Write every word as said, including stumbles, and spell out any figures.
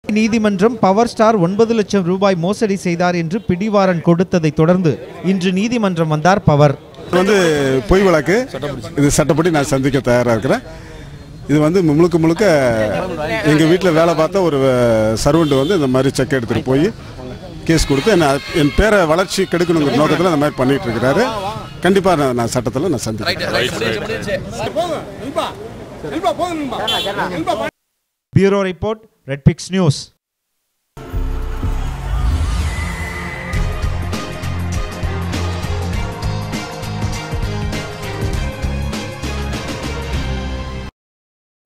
நீதிமன்றம் power star ஒன்பது லட்சம் ரூபாய் மோசடி செய்தார் என்று பிடிவாரண்ட் கொடுத்ததை தொடர்ந்து இன்று நீதிமன்றம் வந்தார் பவர். வந்து பொய் வழக்கு, இது சட்டப்படி நான் சந்திக்க தயாராக இருக்கிறேன். இது வந்து முழுக்க முழுக்க எங்கள் வீட்டில் வேலை பார்த்த ஒரு சர்வெண்ட் வந்து இந்த மாதிரி செக் எடுத்துகிட்டு போய் கேஸ் கொடுத்து என்ன என் பேரை வளர்ச்சி கெடுக்கணுங்கிற நோக்கத்தில் இந்த மாதிரி பண்ணிட்டு இருக்கிறாரு. கண்டிப்பாக நான் நான் சட்டத்தில் நான் சந்திக்கிறேன். Bureau Report, Red Pix News.